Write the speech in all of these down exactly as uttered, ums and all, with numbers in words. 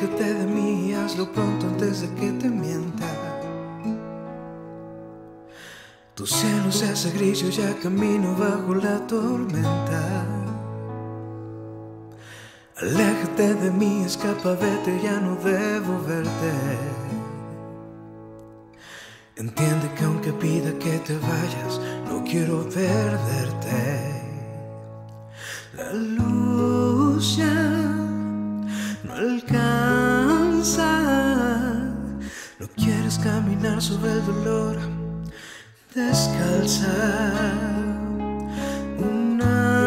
Aléjate de mí y hazlo pronto antes de que te mienta. Tu cielo se hace gris, yo ya camino bajo la tormenta. Aléjate de mí, escapa, vete, ya no debo verte. Entiende que aunque pida que te vayas, no quiero perderte. La luz ya no alcanza. No quieres caminar sobre el dolor descalza. Un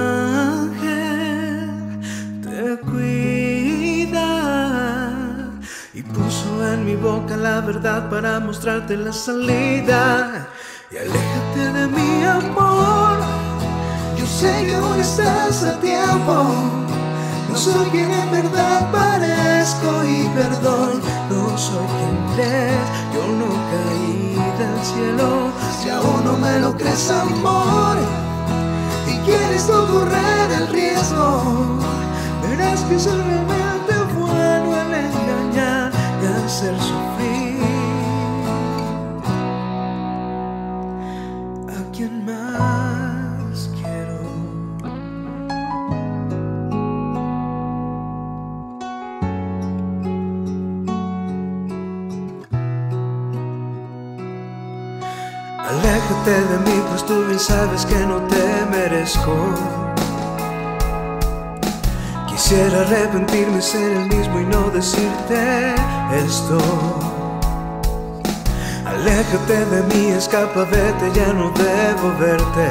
ángel te cuida y puso en mi boca la verdad para mostrarte la salida. Y aléjate de mi amor, yo sé que aún estás a tiempo. No soy quien en verdad parezco y perdón, no soy quien crees, yo no caí del cielo. Si aún no me lo crees, amor, y quieres tú correr el riesgo, verás que soy realmente bueno en engañar y hacer sufrir a quien más quiero. Aléjate de mí, pues tú bien sabes que no te merezco. Quisiera arrepentirme, ser el mismo y no decirte esto. Aléjate de mí, escapa, vete, ya no debo verte.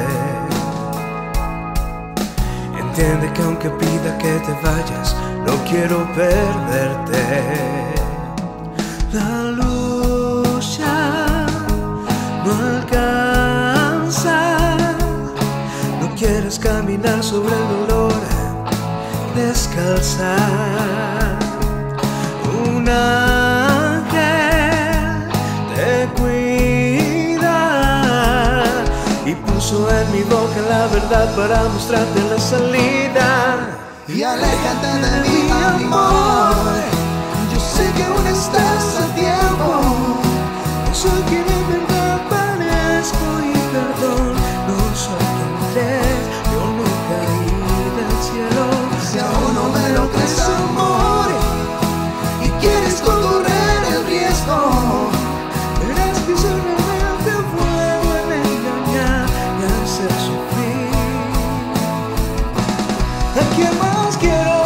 Entiende que aunque pida que te vayas, no quiero perderte. La luz ya no alcanza. No quieres caminar sobre el dolor descalza. Un ángel te cuida y puso en mi boca la verdad para mostrarte la salida. Y aléjate de mi amor, yo sé que aún estás a tiempo. No soy quien en verdad parezco y perdón, no soy quien crees, yo no caí del cielo. Si aún no me lo crees, amor, y quieres tú correr el riesgo, verás que soy realmente bueno en engañar y hacer sufrir a quien más quiero.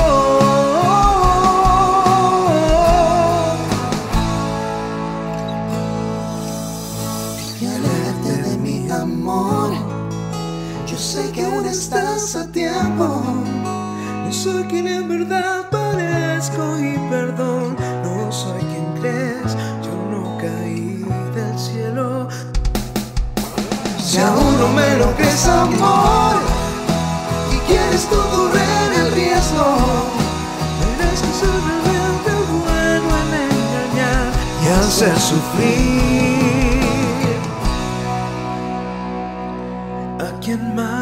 y aléjate de mi amor, yo sé que aún estás a tiempo. No soy quien en verdad parezco y perdón, no soy quien crees, yo no caí del cielo. Si aún no me lo crees, amor, y quieres tú correr el riesgo, verás que soy realmente bueno en engañar y hacer sufrir a quien más